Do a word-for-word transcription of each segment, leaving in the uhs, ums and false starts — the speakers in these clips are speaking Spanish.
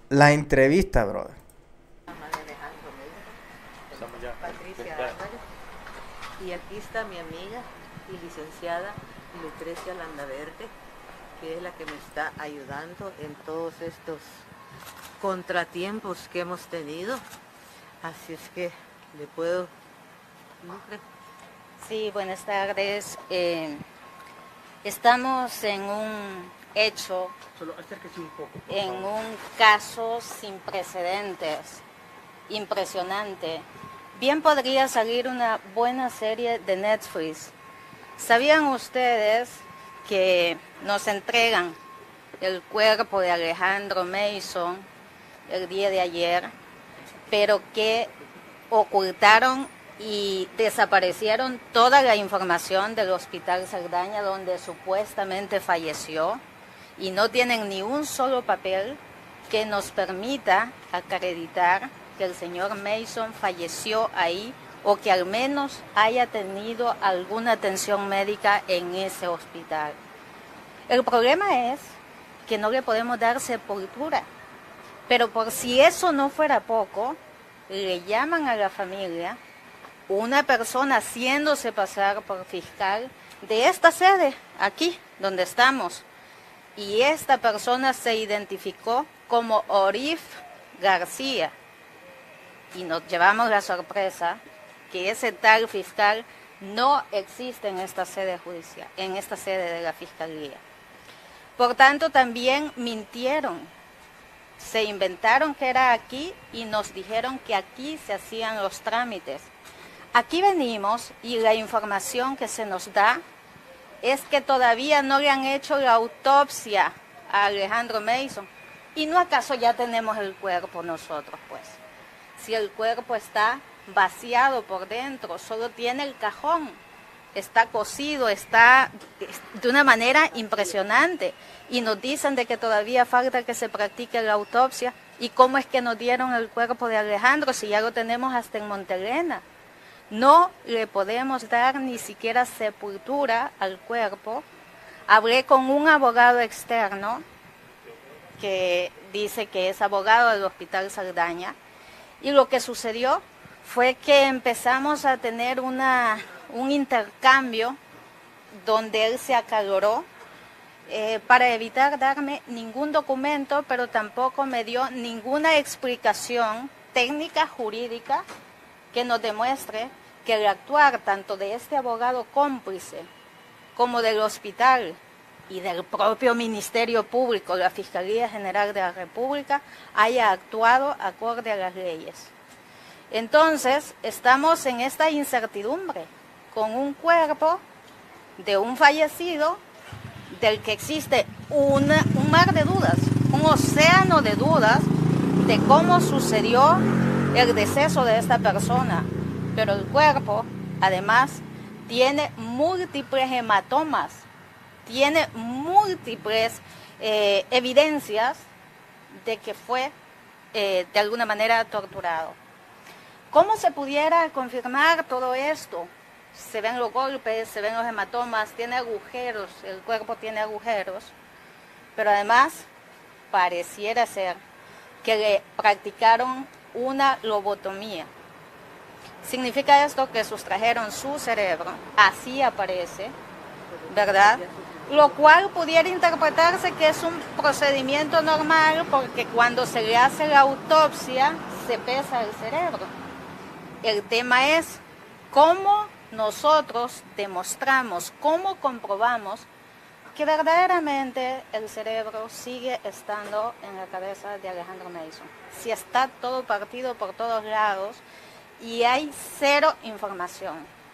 la entrevista, brother. Patricia Álvarez. Y aquí está mi amiga y licenciada Lucrecia Landaverde, que es la que me está ayudando en todos estos contratiempos que hemos tenido. Así es que le puedo... Lucre. Sí, buenas tardes. Eh, estamos en un hecho, Solo acérquese un poco, por en favor. un caso sin precedentes, impresionante. Bien podría salir una buena serie de Netflix. ¿Sabían ustedes que nos entregan el cuerpo de Alejandro Mason el día de ayer, pero que ocultaron y desaparecieron toda la información del Hospital Saldaña donde supuestamente falleció, y no tienen ni un solo papel que nos permita acreditar que el señor Mason falleció ahí o que al menos haya tenido alguna atención médica en ese hospital? El problema es que no le podemos dar sepultura, pero por si eso no fuera poco, le llaman a la familia una persona haciéndose pasar por fiscal de esta sede, aquí donde estamos, y esta persona se identificó como Orif García, y nos llevamos la sorpresa que ese tal fiscal no existe en esta sede judicial, en esta sede de la fiscalía. Por tanto, también mintieron. Se inventaron que era aquí y nos dijeron que aquí se hacían los trámites. Aquí venimos y la información que se nos da es que todavía no le han hecho la autopsia a Alejandro Mason. ¿Y no acaso ya tenemos el cuerpo nosotros, pues? Si el cuerpo está vaciado por dentro, solo tiene el cajón, está cocido, está de una manera impresionante, y nos dicen de que todavía falta que se practique la autopsia. ¿Y cómo es que nos dieron el cuerpo de Alejandro si ya lo tenemos hasta en Montelena? No le podemos dar ni siquiera sepultura al cuerpo. Hablé con un abogado externo que dice que es abogado del Hospital Saldaña, y lo que sucedió fue que empezamos a tener una, un intercambio donde él se acaloró eh, para evitar darme ningún documento, pero tampoco me dio ninguna explicación técnica jurídica que nos demuestre que el actuar tanto de este abogado cómplice como del hospital y del propio Ministerio Público, la Fiscalía General de la República, haya actuado acorde a las leyes. Entonces, estamos en esta incertidumbre, con un cuerpo de un fallecido del que existe una, un mar de dudas, un océano de dudas de cómo sucedió el deceso de esta persona. Pero el cuerpo, además, tiene múltiples hematomas, tiene múltiples eh, evidencias de que fue eh, de alguna manera torturado. ¿Cómo se pudiera confirmar todo esto? Se ven los golpes, se ven los hematomas, tiene agujeros, el cuerpo tiene agujeros, pero además pareciera ser que le practicaron una lobotomía. Significa esto que sustrajeron su cerebro, así aparece, ¿verdad? Lo cual pudiera interpretarse que es un procedimiento normal, porque cuando se le hace la autopsia se pesa el cerebro. El tema es cómo nosotros demostramos, cómo comprobamos que verdaderamente el cerebro sigue estando en la cabeza de Alejandro Mason. Si está todo partido por todos lados y hay cero información.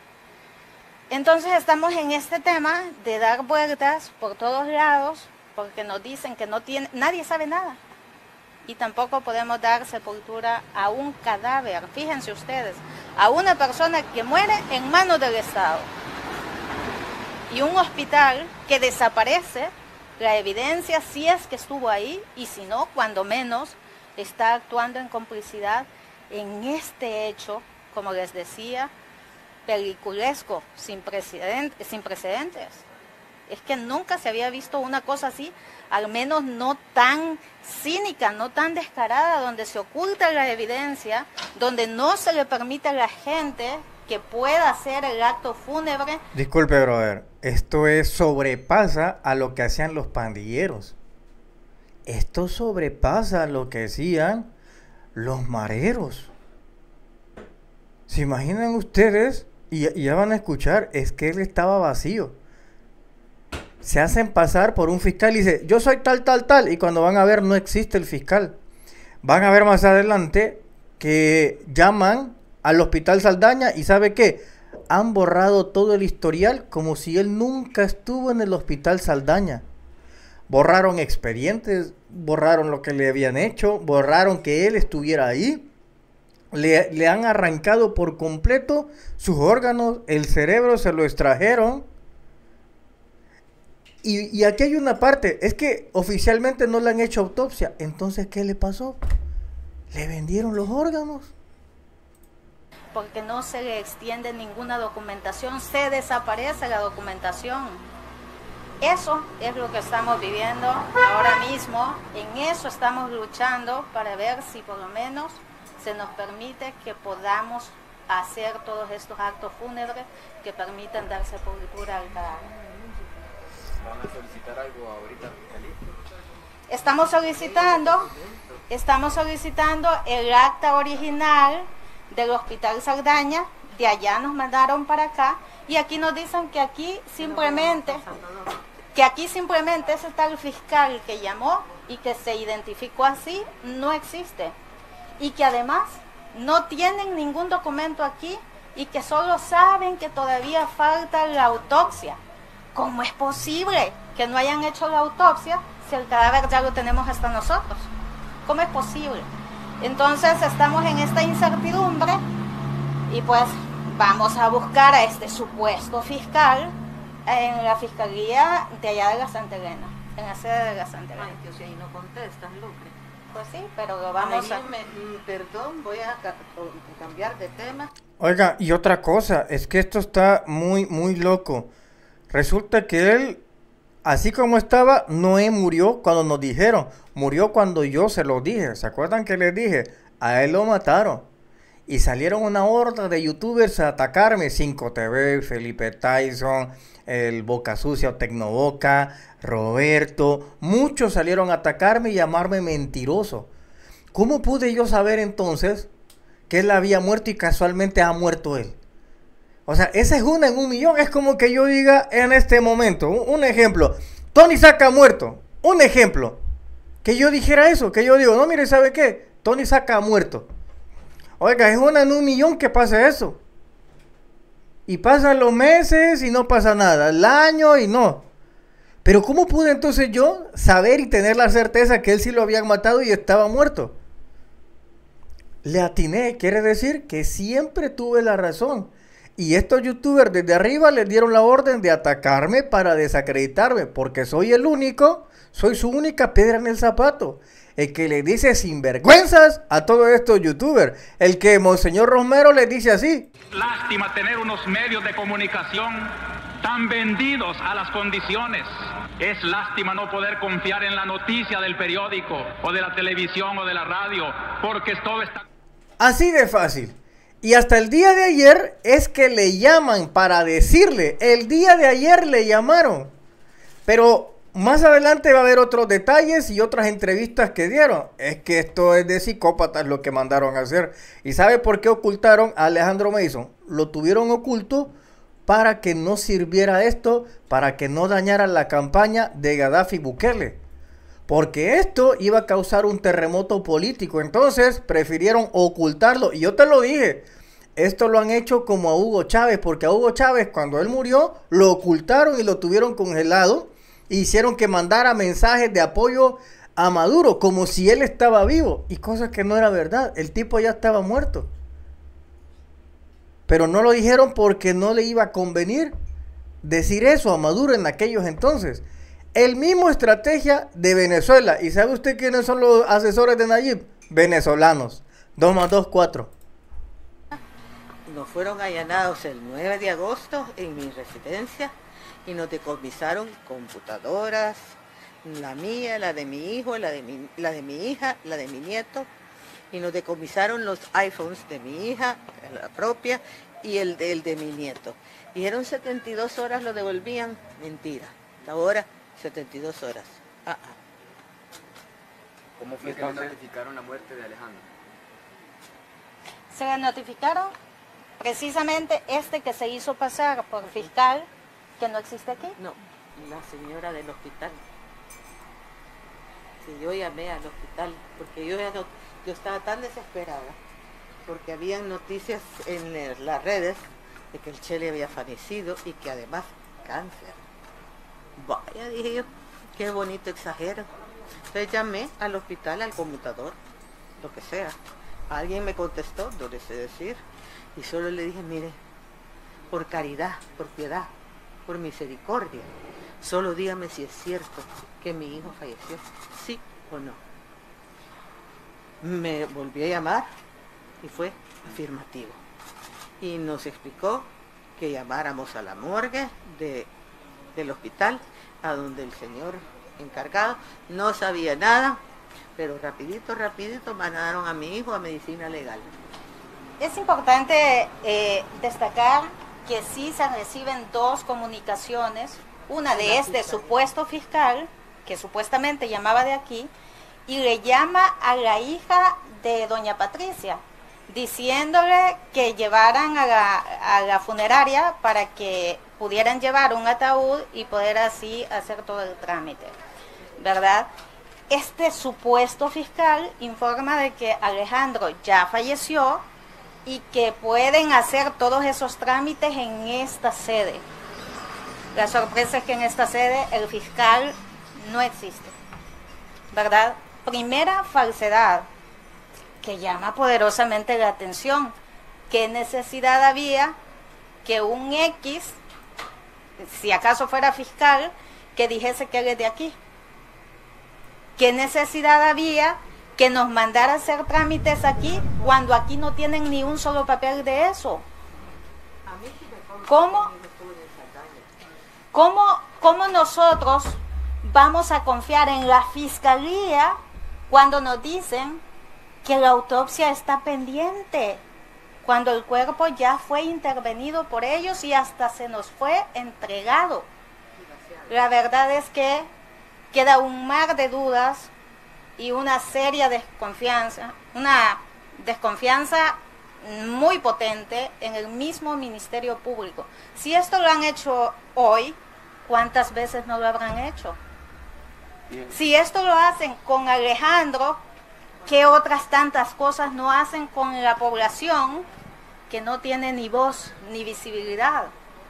Entonces estamos en este tema de dar vueltas por todos lados, porque nos dicen que no tiene, nadie sabe nada. Y tampoco podemos dar sepultura a un cadáver, fíjense ustedes, a una persona que muere en manos del Estado. Y un hospital que desaparece la evidencia si es que estuvo ahí, y si no, cuando menos, está actuando en complicidad en este hecho, como les decía, peliculesco, sin precedentes, sin precedentes. Es que nunca se había visto una cosa así, al menos no tan cínica, no tan descarada, donde se oculta la evidencia, donde no se le permite a la gente que pueda hacer el acto fúnebre. Disculpe, brother, esto es sobrepasa a lo que hacían los pandilleros. Esto sobrepasa lo que hacían los mareros. ¿Se imaginan ustedes? Y, y ya van a escuchar, es que él estaba vacío. Se hacen pasar por un fiscal y dice, yo soy tal, tal, tal. Y cuando van a ver, no existe el fiscal. Van a ver más adelante que llaman al Hospital Saldaña y ¿sabe qué? Han borrado todo el historial como si él nunca estuvo en el Hospital Saldaña. Borraron expedientes, borraron lo que le habían hecho, borraron que él estuviera ahí. Le, le han arrancado por completo sus órganos, el cerebro se lo extrajeron. Y, y aquí hay una parte, es que oficialmente no le han hecho autopsia. Entonces, ¿qué le pasó? Le vendieron los órganos. Porque no se le extiende ninguna documentación, se desaparece la documentación. Eso es lo que estamos viviendo ahora mismo, en eso estamos luchando para ver si por lo menos se nos permite que podamos hacer todos estos actos fúnebres que permitan dar sepultura al cadáver. ¿Van a solicitar algo ahorita? Estamos solicitando, estamos solicitando el acta original del Hospital Saldaña, de allá nos mandaron para acá, y aquí nos dicen que aquí simplemente, que aquí simplemente ese tal fiscal que llamó y que se identificó así, no existe. Y que además no tienen ningún documento aquí y que solo saben que todavía falta la autopsia. ¿Cómo es posible que no hayan hecho la autopsia si el cadáver ya lo tenemos hasta nosotros? ¿Cómo es posible? Entonces estamos en esta incertidumbre y pues vamos a buscar a este supuesto fiscal en la fiscalía de allá de la Santa Elena, en la sede de la Santa Elena. Ay, Dios, y ahí no contestas, Lucre. Pues sí, pero lo vamos a... Me, perdón, voy a ca cambiar de tema. Oiga, y otra cosa, es que esto está muy, muy loco. Resulta que él, así como estaba, Noé murió cuando nos dijeron. Murió cuando yo se lo dije. ¿Se acuerdan que les dije? A él lo mataron. Y salieron una horda de youtubers a atacarme. cinco T V, Felipe Tyson, el Boca Sucia o Tecnoboca, Roberto. Muchos salieron a atacarme y llamarme mentiroso. ¿Cómo pude yo saber entonces que él había muerto y casualmente ha muerto él? O sea, esa es una en un millón. Es como que yo diga en este momento, un, un ejemplo, Tony Saca ha muerto. Un ejemplo. Que yo dijera eso, que yo digo, no, mire, ¿sabe qué? Tony Saca ha muerto. Oiga, es una en un millón que pasa eso. Y pasan los meses y no pasa nada. El año y no. Pero ¿cómo pude entonces yo saber y tener la certeza que él sí lo habían matado y estaba muerto? Le atiné, quiere decir que siempre tuve la razón. Y estos youtubers desde arriba les dieron la orden de atacarme para desacreditarme. Porque soy el único, soy su única piedra en el zapato. El que le dice sinvergüenzas a todos estos youtubers. El que Monseñor Romero les dice así. Lástima tener unos medios de comunicación tan vendidos a las condiciones. Es lástima no poder confiar en la noticia del periódico o de la televisión o de la radio, porque todo está... Así de fácil. Y hasta el día de ayer es que le llaman para decirle. El día de ayer le llamaron. Pero más adelante va a haber otros detalles y otras entrevistas que dieron. Es que esto es de psicópatas lo que mandaron a hacer. ¿Y sabe por qué ocultaron a Alejandro Mason? Lo tuvieron oculto para que no sirviera esto, para que no dañara la campaña de Gaddafi Bukele. Porque esto iba a causar un terremoto político. Entonces prefirieron ocultarlo. Y yo te lo dije, esto lo han hecho como a Hugo Chávez. Porque a Hugo Chávez, cuando él murió, lo ocultaron y lo tuvieron congelado. E hicieron que mandara mensajes de apoyo a Maduro, como si él estaba vivo. Y cosas que no era verdad. El tipo ya estaba muerto. Pero no lo dijeron porque no le iba a convenir decir eso a Maduro en aquellos entonces. El mismo estrategia de Venezuela. ¿Y sabe usted quiénes son los asesores de Nayib? Venezolanos. dos más dos, cuatro. Nos fueron allanados el nueve de agosto en mi residencia y nos decomisaron computadoras, la mía, la de mi hijo, la de mi, la de mi hija, la de mi nieto, y nos decomisaron los iPhones de mi hija, la propia, y el de, el de mi nieto. Dijeron setenta y dos horas lo devolvían, mentira. Ahora setenta y dos horas. Ah, ah. ¿Cómo fue que le notificaron la muerte de Alejandro? Se le notificaron precisamente este que se hizo pasar por fiscal, que no existe aquí. No, la señora del hospital. Sí, yo llamé al hospital porque yo, ya no, yo estaba tan desesperada porque habían noticias en eh, las redes de que el Chele había fallecido y que además cáncer. Vaya, dije yo, qué bonito exagero. Entonces llamé al hospital, al conmutador, lo que sea. Alguien me contestó, no le sé decir, y solo le dije, mire, por caridad, por piedad, por misericordia, solo dígame si es cierto que mi hijo falleció, sí o no. Me volví a llamar y fue afirmativo. Y nos explicó que llamáramos a la morgue de, del hospital, a donde el señor encargado no sabía nada, pero rapidito, rapidito mandaron a mi hijo a medicina legal. Es importante eh, destacar que sí se reciben dos comunicaciones, una de este supuesto fiscal, que supuestamente llamaba de aquí, y le llama a la hija de doña Patricia, diciéndole que llevaran a la, a la funeraria para que pudieran llevar un ataúd y poder así hacer todo el trámite, ¿verdad? Este supuesto fiscal informa de que Alejandro ya falleció y que pueden hacer todos esos trámites en esta sede. La sorpresa es que en esta sede el fiscal no existe, ¿verdad? Primera falsedad que llama poderosamente la atención. ¿Qué necesidad había que un X, si acaso fuera fiscal, que dijese que él es de aquí? ¿Qué necesidad había que nos mandara a hacer trámites aquí cuando aquí no tienen ni un solo papel de eso? ¿Cómo, cómo, cómo nosotros vamos a confiar en la fiscalía cuando nos dicen que la autopsia está pendiente, cuando el cuerpo ya fue intervenido por ellos y hasta se nos fue entregado? La verdad es que queda un mar de dudas y una seria desconfianza, una desconfianza muy potente en el mismo Ministerio Público. Si esto lo han hecho hoy, ¿cuántas veces no lo habrán hecho? Bien. Si esto lo hacen con Alejandro, ¿qué otras tantas cosas no hacen con la población que no tiene ni voz ni visibilidad?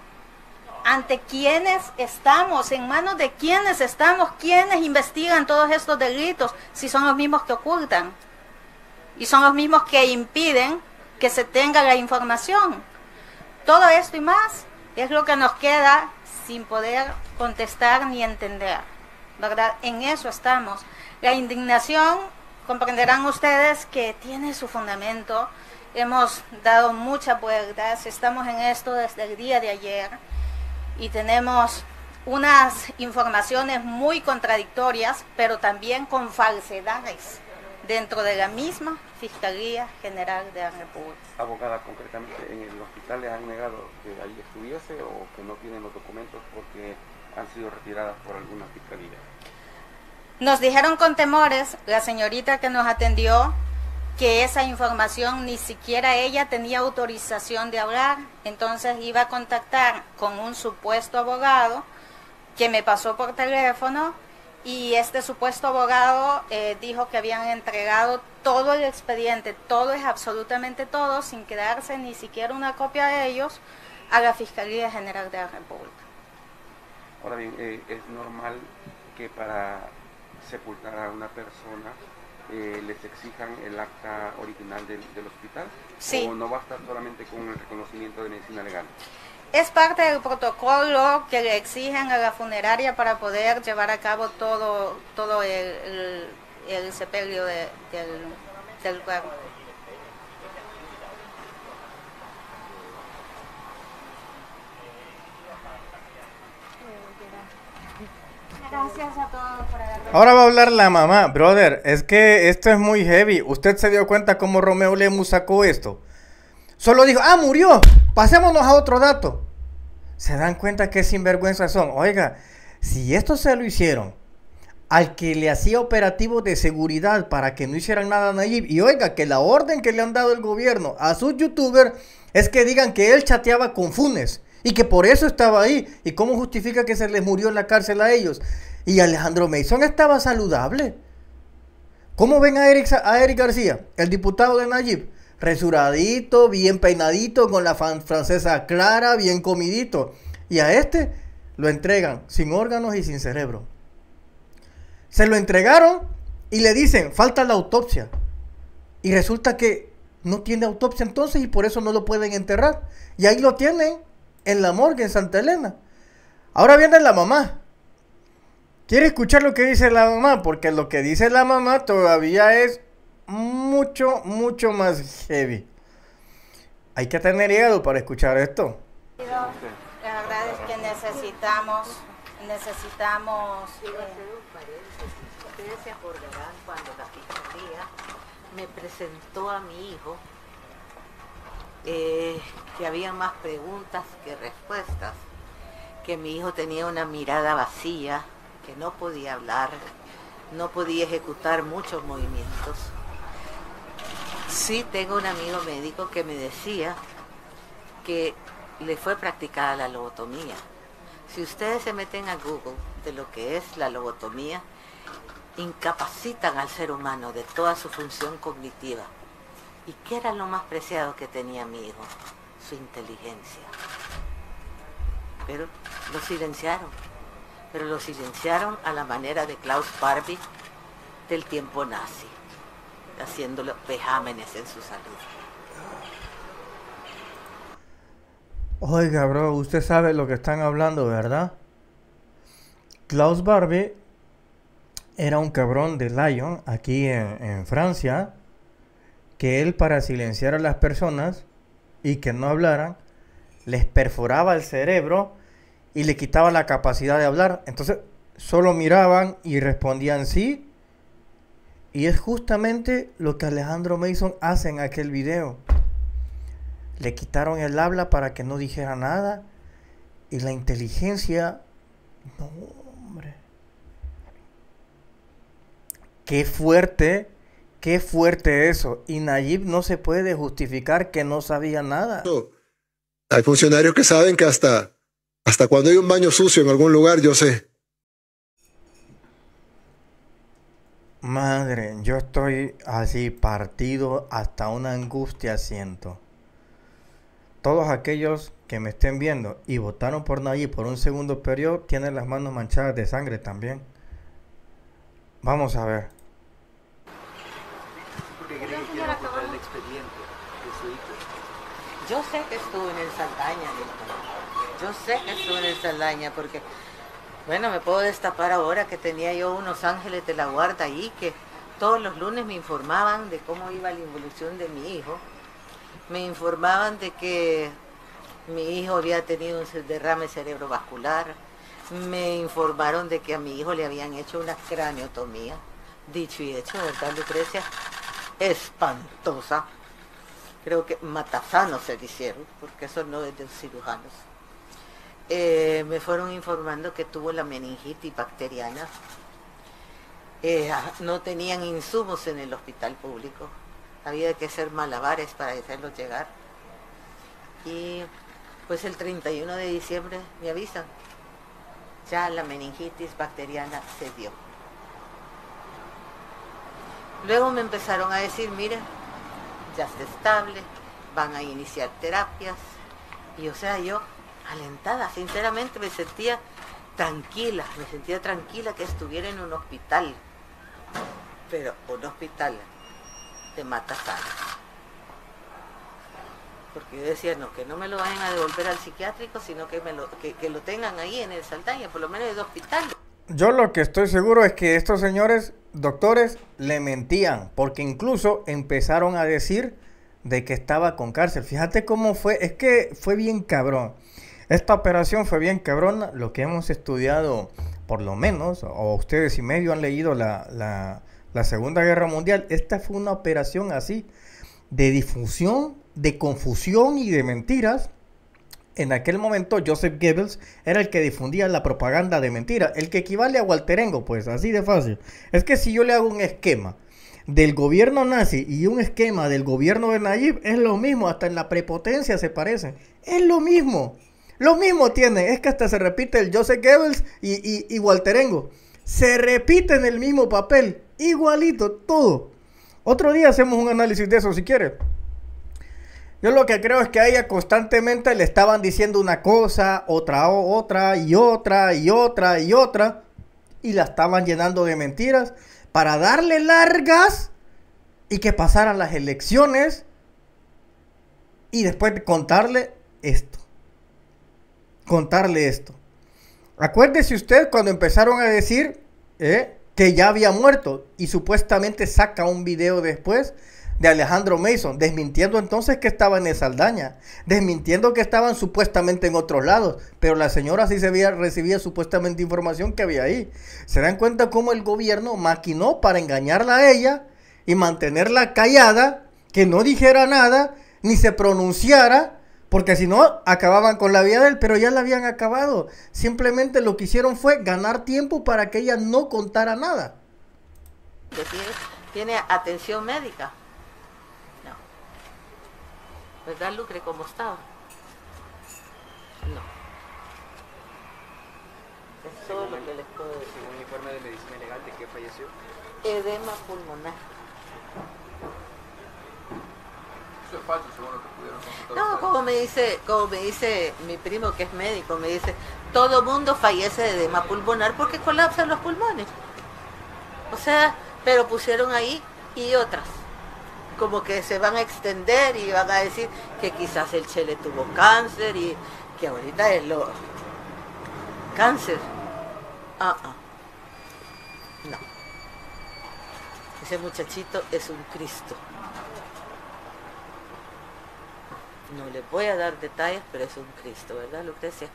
¿Ante quiénes estamos? ¿En manos de quiénes estamos? ¿Quiénes investigan todos estos delitos? Si son los mismos que ocultan y son los mismos que impiden que se tenga la información. Todo esto y más es lo que nos queda sin poder contestar ni entender, ¿verdad? En eso estamos. La indignación, comprenderán ustedes que tiene su fundamento. Hemos dado muchas vueltas, estamos en esto desde el día de ayer y tenemos unas informaciones muy contradictorias, pero también con falsedades dentro de la misma Fiscalía General de la República. Abogada, concretamente, ¿en el hospital le han negado que ahí estuviese o que no tienen los documentos porque han sido retiradas por alguna fiscalía? Nos dijeron con temores, la señorita que nos atendió, que esa información ni siquiera ella tenía autorización de hablar, entonces iba a contactar con un supuesto abogado que me pasó por teléfono y este supuesto abogado eh, dijo que habían entregado todo el expediente, todo es absolutamente todo, sin quedarse ni siquiera una copia de ellos, a la Fiscalía General de la República. Ahora bien, eh, es normal que para sepultar a una persona Eh, les exijan el acta original del, del hospital, sí. ¿O no basta solamente con el reconocimiento de medicina legal? Es parte del protocolo que le exigen a la funeraria para poder llevar a cabo todo todo el, el, el sepelio de, del, del cuerpo. Gracias a todos por haber venido. Ahora va a hablar la mamá. Brother, es que esto es muy heavy. ¿Usted se dio cuenta cómo Romeo Lemus sacó esto? Solo dijo, ah, murió. Pasémonos a otro dato. ¿Se dan cuenta qué sinvergüenzas son? Oiga, si esto se lo hicieron al que le hacía operativos de seguridad para que no hicieran nada a Nayib, y oiga, que la orden que le han dado el gobierno a sus youtubers es que digan que él chateaba con Funes y que por eso estaba ahí. ¿Y cómo justifica que se les murió en la cárcel a ellos? Y Alejandro Mason estaba saludable. ¿Cómo ven a Eric, a Eric García, el diputado de Nayib? Resuradito, bien peinadito, con la fan francesa clara, bien comidito. Y a este lo entregan sin órganos y sin cerebro. Se lo entregaron y le dicen, falta la autopsia. Y resulta que no tiene autopsia entonces y por eso no lo pueden enterrar. Y ahí lo tienen en la morgue en Santa Elena. Ahora viene la mamá. ¿Quiere escuchar lo que dice la mamá? Porque lo que dice la mamá todavía es mucho, mucho más heavy. Hay que tener hígado para escuchar esto. La verdad es que necesitamos, necesitamos... Ustedes se acordarán cuando la fiscalía me presentó a mi hijo, eh, que había más preguntas que respuestas, que mi hijo tenía una mirada vacía, que no podía hablar, no podía ejecutar muchos movimientos. Sí tengo un amigo médico que me decía que le fue practicada la lobotomía. Si ustedes se meten a Google de lo que es la lobotomía, incapacitan al ser humano de toda su función cognitiva. ¿Y qué era lo más preciado que tenía mi hijo? Su inteligencia. Pero lo silenciaron. Pero lo silenciaron a la manera de Klaus Barbie del tiempo nazi, haciéndole vejámenes en su salud. Oiga, bro, usted sabe lo que están hablando, ¿verdad? Klaus Barbie era un cabrón de Lyon aquí en, en Francia, que él, para silenciar a las personas y que no hablaran, les perforaba el cerebro y le quitaba la capacidad de hablar. Entonces solo miraban y respondían sí. Y es justamente lo que Alejandro Mason hace en aquel video. Le quitaron el habla para que no dijera nada. Y la inteligencia... No, hombre. Qué fuerte, qué fuerte eso. Y Nayib no se puede justificar que no sabía nada. No. Hay funcionarios que saben que hasta, hasta cuando hay un baño sucio en algún lugar, yo sé. Madre, yo estoy así partido, hasta una angustia siento. Todos aquellos que me estén viendo y votaron por Nayib por un segundo periodo tienen las manos manchadas de sangre también. Vamos a ver. ¿Por qué creen que quieren ocultar el expediente de su hijo? Yo sé que estuvo en el Saldaña, Néstor. Yo sé que estuvo en el Saldaña porque, bueno, me puedo destapar ahora que tenía yo unos ángeles de la guarda ahí que todos los lunes me informaban de cómo iba la involución de mi hijo. Me informaban de que mi hijo había tenido un derrame cerebrovascular. Me informaron de que a mi hijo le habían hecho una craneotomía. Dicho y hecho, ¿verdad, Lucrecia? Espantosa. Creo que matasanos se le hicieron, porque eso no es de los cirujanos. Eh, me fueron informando que tuvo la meningitis bacteriana. Eh, no tenían insumos en el hospital público. Había que hacer malabares para hacerlos llegar. Y pues el treinta y uno de diciembre me avisan. Ya la meningitis bacteriana se dio. Luego me empezaron a decir, miren, ya está estable, van a iniciar terapias. Y o sea, yo alentada, sinceramente me sentía tranquila, me sentía tranquila que estuviera en un hospital. Pero un hospital de matasanos. Porque yo decía, no, que no me lo vayan a devolver al psiquiátrico, sino que, me lo, que, que lo tengan ahí en el Saldaña, por lo menos en el hospital. Yo lo que estoy seguro es que estos señores doctores le mentían, porque incluso empezaron a decir de que estaba con cárcel. Fíjate cómo fue, es que fue bien cabrón. Esta operación fue bien cabrona, lo que hemos estudiado por lo menos, o ustedes y medio han leído la, la, la Segunda Guerra Mundial, esta fue una operación así, de difusión, de confusión y de mentiras. En aquel momento Joseph Goebbels era el que difundía la propaganda de mentira, el que equivale a Walterengo, pues así de fácil. Es que si yo le hago un esquema del gobierno nazi y un esquema del gobierno de Nayib, es lo mismo, hasta en la prepotencia se parecen, es lo mismo, lo mismo tiene, es que hasta se repite el Joseph Goebbels y, y, y Walterengo, se repite en el mismo papel, igualito, todo. Otro día hacemos un análisis de eso si quiere. Yo lo que creo es que a ella constantemente le estaban diciendo una cosa, otra, otra, y otra, y otra, y otra, y la estaban llenando de mentiras para darle largas y que pasaran las elecciones y después contarle esto. Contarle esto. Acuérdese usted cuando empezaron a decir eh, que ya había muerto y supuestamente saca un video después de Alejandro Mason, desmintiendo entonces que estaba en Saldaña, desmintiendo que estaban supuestamente en otros lados, pero la señora sí se había, recibía supuestamente información que había ahí. ¿Se dan cuenta cómo el gobierno maquinó para engañarla a ella y mantenerla callada, que no dijera nada, ni se pronunciara, porque si no, acababan con la vida de él, pero ya la habían acabado. Simplemente lo que hicieron fue ganar tiempo para que ella no contara nada. Tiene atención médica. ¿Verdad, Lucre, cómo estaba? No. Es todo lo que les puedo decir. Un informe de medicina legal de que falleció. Edema pulmonar. Eso es falso, según lo que pudieron consultar. No, como me dice, como me dice mi primo que es médico, me dice, todo mundo fallece de edema pulmonar porque colapsan los pulmones. O sea, pero pusieron ahí y otras. Como que se van a extender y van a decir que quizás el Chele tuvo cáncer y que ahorita es lo... Cáncer. Ah, ah. No. Ese muchachito es un Cristo. No le voy a dar detalles, pero es un Cristo, ¿verdad, Lucrecia?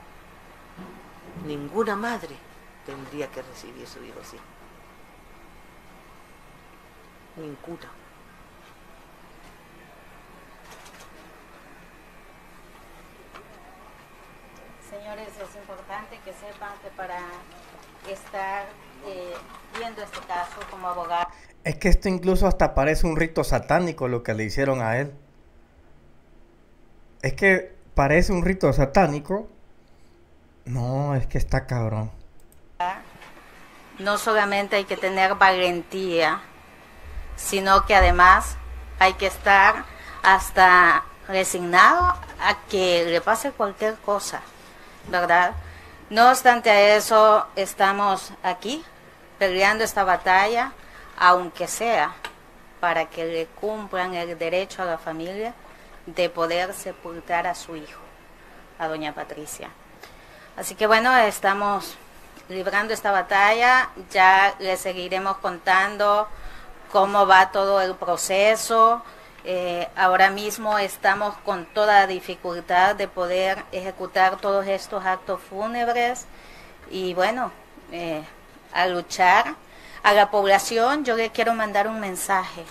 Ninguna madre tendría que recibir su hijo así. Ninguna. Señores, es importante que sepan que para estar eh, viendo este caso como abogado... Es que esto incluso hasta parece un rito satánico lo que le hicieron a él. Es que parece un rito satánico. No, es que está cabrón. No solamente hay que tener valentía, sino que además hay que estar hasta resignado a que le pase cualquier cosa, ¿verdad? No obstante a eso, estamos aquí peleando esta batalla, aunque sea para que le cumplan el derecho a la familia de poder sepultar a su hijo, a doña Patricia. Así que bueno, estamos librando esta batalla, ya les seguiremos contando cómo va todo el proceso. Eh, ahora mismo estamos con toda dificultad de poder ejecutar todos estos actos fúnebres y bueno, eh, a luchar. A la población yo le quiero mandar un mensaje.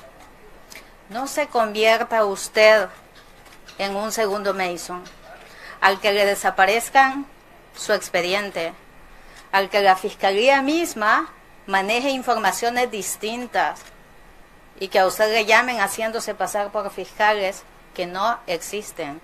No se convierta usted en un segundo Mason. Al que le desaparezcan su expediente, al que la fiscalía misma maneje informaciones distintas y que a usted le llamen haciéndose pasar por fiscales que no existen.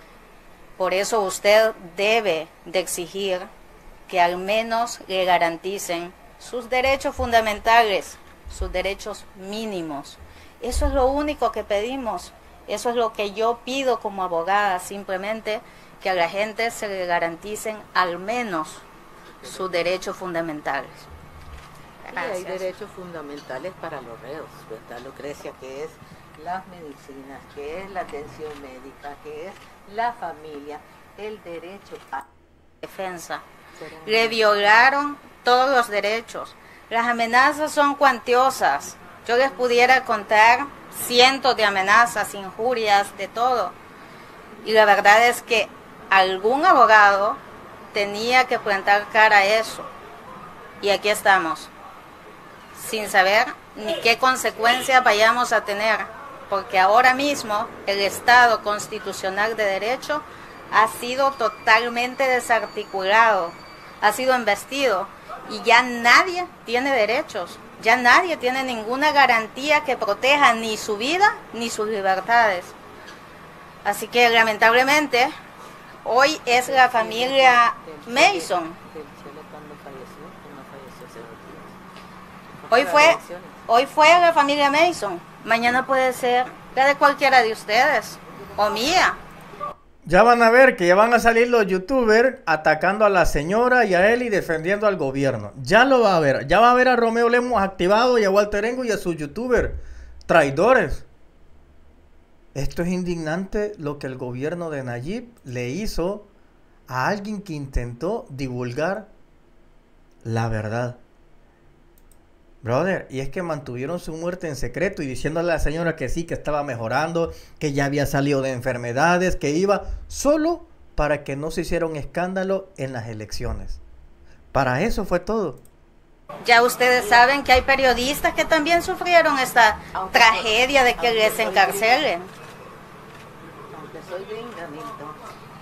Por eso usted debe de exigir que al menos le garanticen sus derechos fundamentales, sus derechos mínimos. Eso es lo único que pedimos, eso es lo que yo pido como abogada, simplemente que a la gente se le garanticen al menos sus derechos fundamentales. Y hay derechos fundamentales para los reos, ¿verdad, Lucrecia? Que es las medicinas, que es la atención médica, que es la familia, el derecho a defensa. Le violaron todos los derechos. Las amenazas son cuantiosas. Yo les pudiera contar cientos de amenazas, injurias, de todo. Y la verdad es que algún abogado tenía que plantar cara a eso. Y aquí estamos, sin saber ni qué consecuencias vayamos a tener, porque ahora mismo el Estado constitucional de derecho ha sido totalmente desarticulado, ha sido embestido y ya nadie tiene derechos, ya nadie tiene ninguna garantía que proteja ni su vida ni sus libertades. Así que lamentablemente hoy es la familia Mason. Hoy fue, hoy fue la familia Mason, mañana puede ser la de cualquiera de ustedes o mía. Ya van a ver que ya van a salir los youtubers atacando a la señora y a él y defendiendo al gobierno. Ya lo va a ver. Ya va a ver a Romeo Lemos activado y a Walter Engo y a sus youtubers traidores. Esto es indignante lo que el gobierno de Nayib le hizo a alguien que intentó divulgar la verdad. Brother, y es que mantuvieron su muerte en secreto y diciéndole a la señora que sí, que estaba mejorando, que ya había salido de enfermedades, que iba solo para que no se hiciera un escándalo en las elecciones. Para eso fue todo. Ya ustedes saben que hay periodistas que también sufrieron esta tragedia de que les encarcelen. Aunque soy gringa, Milton.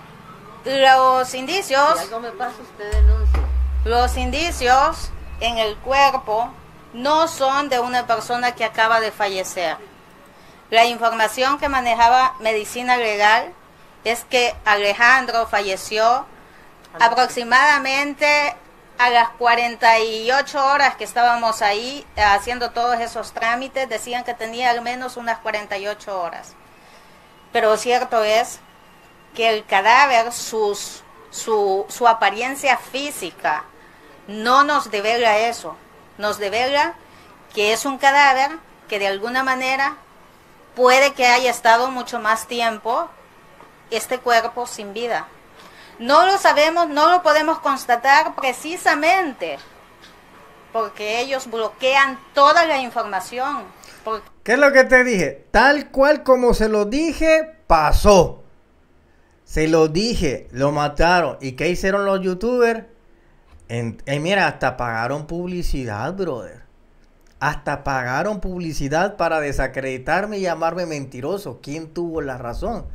Los indicios, Si algo me pasa, usted denuncia. los indicios en el cuerpo no son de una persona que acaba de fallecer. La información que manejaba Medicina Legal es que Alejandro falleció aproximadamente a las cuarenta y ocho horas que estábamos ahí haciendo todos esos trámites. Decían que tenía al menos unas cuarenta y ocho horas. Pero lo cierto es que el cadáver, sus, su, su apariencia física, no nos devela eso. Nos devela que es un cadáver que de alguna manera puede que haya estado mucho más tiempo este cuerpo sin vida. No lo sabemos, no lo podemos constatar precisamente porque ellos bloquean toda la información. Porque... ¿Qué es lo que te dije? Tal cual como se lo dije, pasó. Se lo dije, lo mataron. ¿Y qué hicieron los youtubers? En, eh, mira, hasta pagaron publicidad, brother. Hasta pagaron publicidad para desacreditarme y llamarme mentiroso. ¿Quién tuvo la razón?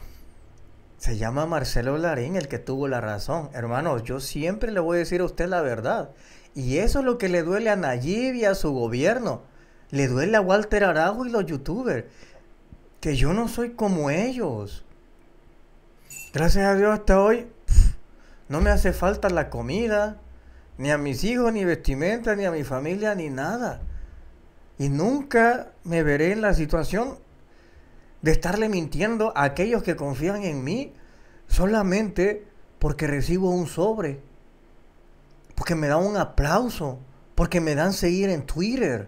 Se llama Marcelo Larín el que tuvo la razón. Hermanos, yo siempre le voy a decir a usted la verdad. Y eso es lo que le duele a Nayib y a su gobierno. Le duele a Walter Araujo y los youtubers. Que yo no soy como ellos. Gracias a Dios hasta hoy pff, no me hace falta la comida. Ni a mis hijos, ni vestimenta, ni a mi familia, ni nada. Y nunca me veré en la situación de estarle mintiendo a aquellos que confían en mí solamente porque recibo un sobre, porque me dan un aplauso, porque me dan seguir en Twitter.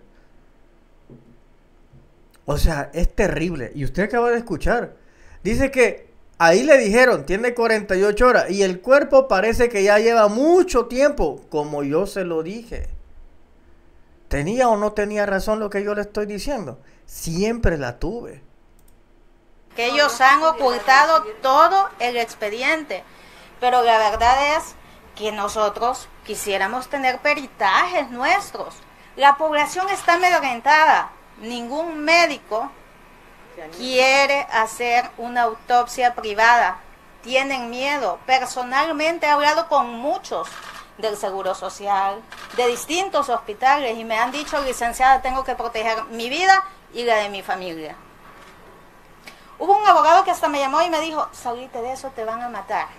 O sea, es terrible. Y usted acaba de escuchar. Dice que ahí le dijeron, tiene cuarenta y ocho horas y el cuerpo parece que ya lleva mucho tiempo, como yo se lo dije. ¿Tenía o no tenía razón lo que yo le estoy diciendo? Siempre la tuve. Que ellos han ocultado todo el expediente, pero la verdad es que nosotros quisiéramos tener peritajes nuestros. La población está amedrentada. Ningún médico quiere hacer una autopsia privada. Tienen miedo. Personalmente he hablado con muchos del Seguro Social, de distintos hospitales, y me han dicho, licenciada, tengo que proteger mi vida y la de mi familia. Hubo un abogado que hasta me llamó y me dijo, salite de eso, te van a matar.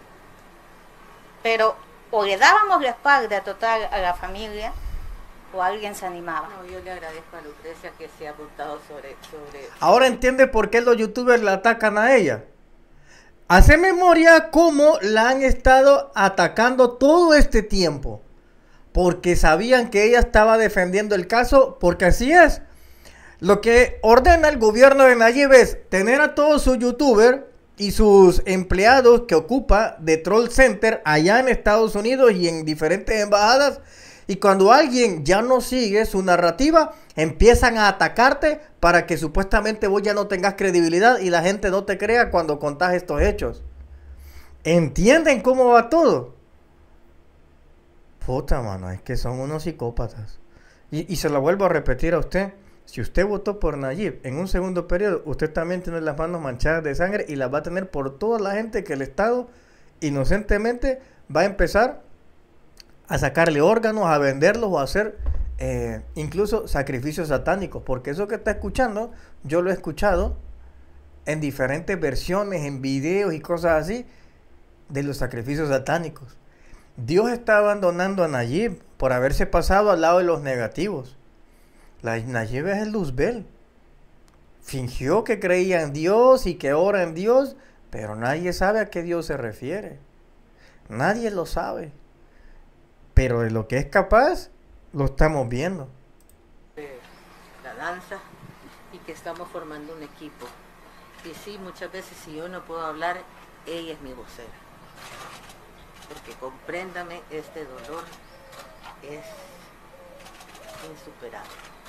Pero o le dábamos la espalda total a la familia, o alguien se animaba. No, yo le agradezco a Lucrecia que se ha apuntado sobre, sobre... Ahora entiende por qué los youtubers la atacan a ella. Hace memoria cómo la han estado atacando todo este tiempo. Porque sabían que ella estaba defendiendo el caso, porque así es. Lo que ordena el gobierno de Nayib es tener a todos sus youtubers y sus empleados que ocupa de Troll Center allá en Estados Unidos y en diferentes embajadas. Y cuando alguien ya no sigue su narrativa, empiezan a atacarte para que supuestamente vos ya no tengas credibilidad y la gente no te crea cuando contás estos hechos. ¿Entienden cómo va todo? Puta, mano, es que son unos psicópatas. Y, y se lo vuelvo a repetir a usted. Si usted votó por Nayib en un segundo periodo, usted también tiene las manos manchadas de sangre y las va a tener por toda la gente que el Estado inocentemente va a empezar a sacarle órganos, a venderlos o a hacer eh, incluso sacrificios satánicos. Porque eso que está escuchando, yo lo he escuchado en diferentes versiones, en videos y cosas así, de los sacrificios satánicos. Dios está abandonando a Nayib por haberse pasado al lado de los negativos. La Nayib es el Luzbel. Fingió que creía en Dios y que ora en Dios, pero nadie sabe a qué Dios se refiere. Nadie lo sabe. Pero de lo que es capaz, lo estamos viendo. La danza y que estamos formando un equipo. Y sí, muchas veces si yo no puedo hablar, ella es mi vocera. Porque compréndame, este dolor es insuperable.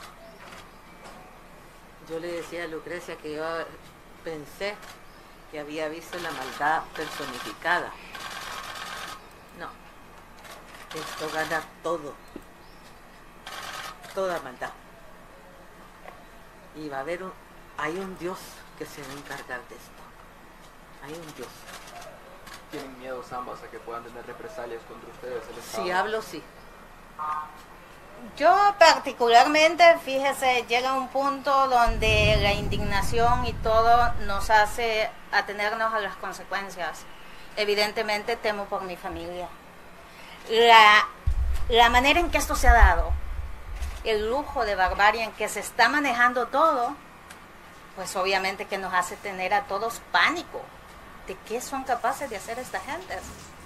Yo le decía a Lucrecia que yo pensé que había visto la maldad personificada. No, esto gana todo, toda maldad. Y va a haber un, hay un Dios que se va a encargar de esto. Hay un Dios. ¿Tienen miedo ambas a que puedan tener represalias contra ustedes? El Estado? Si hablo, sí. Yo particularmente, fíjese, llega un punto donde la indignación y todo nos hace atenernos a las consecuencias. Evidentemente temo por mi familia. La, la manera en que esto se ha dado, el lujo de barbarie en que se está manejando todo, pues obviamente que nos hace tener a todos pánico de qué son capaces de hacer esta gente.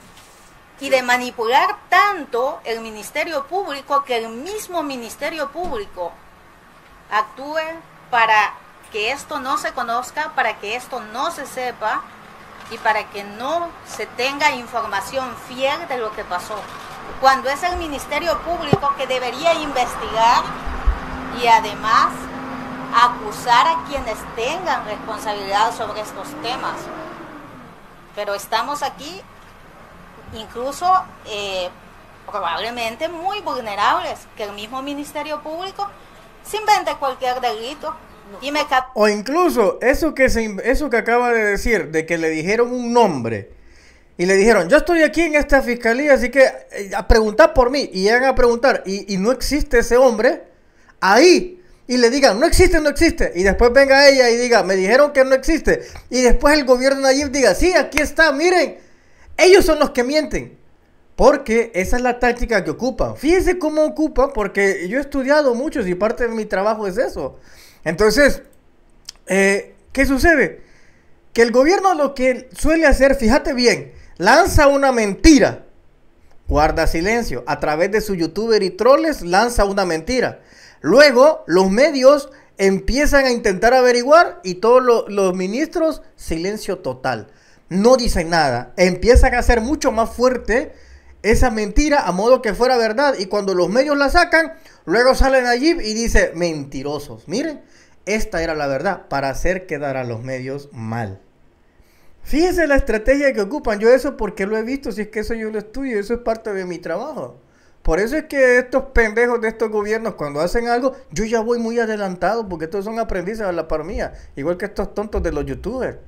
Y de manipular tanto el Ministerio Público que el mismo Ministerio Público actúe para que esto no se conozca, para que esto no se sepa y para que no se tenga información fiel de lo que pasó. Cuando es el Ministerio Público que debería investigar y además acusar a quienes tengan responsabilidad sobre estos temas. Pero estamos aquí incluso eh, probablemente muy vulnerables, que el mismo Ministerio Público se invente cualquier delito y me cap- O incluso eso que, se, eso que acaba de decir, de que le dijeron un nombre y le dijeron, yo estoy aquí en esta fiscalía, así que eh, a preguntar por mí, y llegan a preguntar y, y no existe ese hombre ahí, y le digan, no existe, no existe, y después venga ella y diga, me dijeron que no existe, y después el gobierno de Nayib diga, sí, aquí está, miren. Ellos son los que mienten, porque esa es la táctica que ocupan. Fíjense cómo ocupan, porque yo he estudiado mucho y parte de mi trabajo es eso. Entonces, eh, ¿qué sucede? Que el gobierno lo que suele hacer, fíjate bien, lanza una mentira, guarda silencio, a través de su youtuber y troles lanza una mentira. Luego, los medios empiezan a intentar averiguar y todos lo, los ministros, silencio total. No dicen nada, empiezan a hacer mucho más fuerte esa mentira a modo que fuera verdad, y cuando los medios la sacan, luego sale Nayib y dice, mentirosos, miren, esta era la verdad, para hacer quedar a los medios mal. Fíjense la estrategia que ocupan, yo eso porque lo he visto, si es que eso yo lo estudio, eso es parte de mi trabajo. Por eso es que estos pendejos de estos gobiernos, cuando hacen algo, yo ya voy muy adelantado, porque estos son aprendices a la par mía, igual que estos tontos de los youtubers.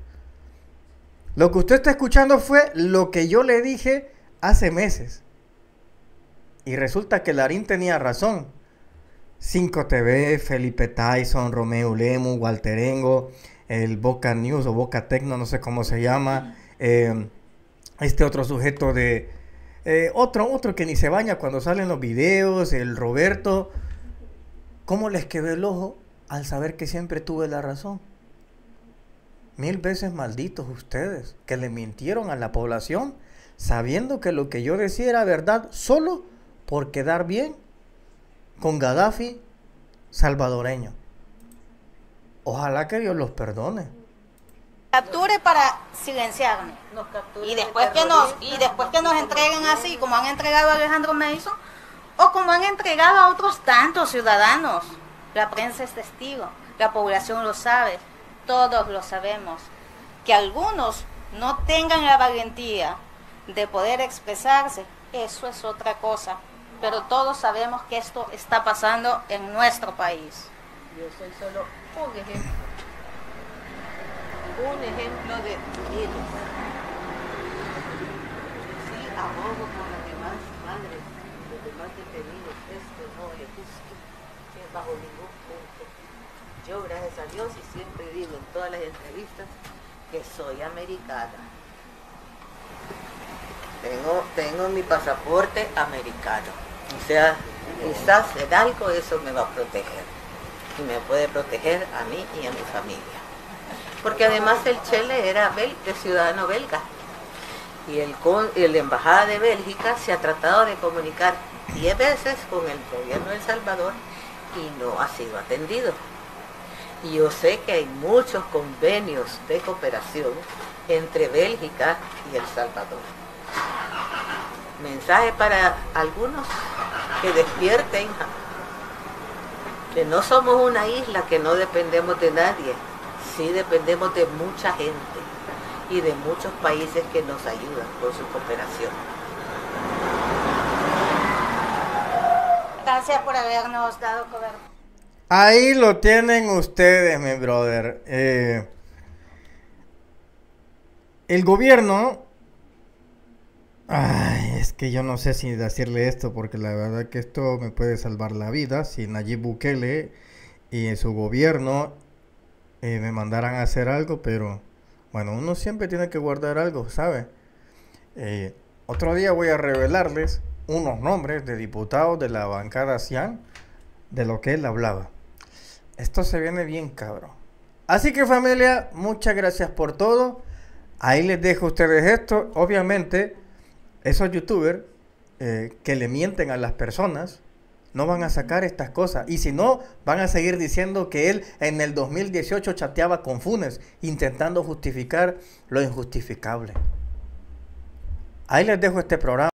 Lo que usted está escuchando fue lo que yo le dije hace meses. Y resulta que Larín tenía razón. cinco T V, Felipe Tyson, Romeo Lemu, Walterengo, el Boca News o Boca Tecno, no sé cómo se llama. Eh, este otro sujeto de... Eh, otro, otro que ni se baña cuando salen los videos, el Roberto. ¿Cómo les quedó el ojo al saber que siempre tuve la razón? Mil veces malditos ustedes, que le mintieron a la población, sabiendo que lo que yo decía era verdad, solo por quedar bien con Gaddafi salvadoreño. Ojalá que Dios los perdone. capture para silenciarme. Nos capturan Y de después que nos, terroristas, y después que nos entreguen así, como han entregado a Alejandro Mason, o como han entregado a otros tantos ciudadanos. La prensa es testigo, la población lo sabe, todos lo sabemos. Que algunos no tengan la valentía de poder expresarse, eso es otra cosa. pero todos sabemos que esto está pasando en nuestro país. Yo soy solo un ejemplo. Un ejemplo de miles. Sí, abogo por las demás madres, los demás detenidos. Esto no es justo, que bajo ningún punto. Yo, gracias a Dios, y siempre digo en todas las entrevistas que soy americana. Tengo, tengo mi pasaporte americano. O sea, quizás en algo eso me va a proteger. Y me puede proteger a mí y a mi familia. Porque además el Chele era bel de ciudadano belga. Y el, el la Embajada de Bélgica se ha tratado de comunicar diez veces con el gobierno de El Salvador y no ha sido atendido. Y yo sé que hay muchos convenios de cooperación entre Bélgica y El Salvador. Mensaje para algunos que despierten, que no somos una isla, que no dependemos de nadie, sí dependemos de mucha gente y de muchos países que nos ayudan con su cooperación. Gracias por habernos dado cobertura. Ahí lo tienen ustedes, mi brother. Eh, el gobierno... Ay, es que yo no sé si decirle esto, porque la verdad que esto me puede salvar la vida si Nayib Bukele y su gobierno eh, me mandaran a hacer algo, pero bueno, uno siempre tiene que guardar algo, ¿sabe? Eh, otro día voy a revelarles unos nombres de diputados de la bancada Cian de lo que él hablaba. Esto se viene bien cabrón. Así que, familia, muchas gracias por todo. Ahí les dejo a ustedes esto. Obviamente, esos youtubers eh, que le mienten a las personas no van a sacar estas cosas. Y si no, van a seguir diciendo que él en el dos mil dieciocho chateaba con Funes, intentando justificar lo injustificable. Ahí les dejo este programa.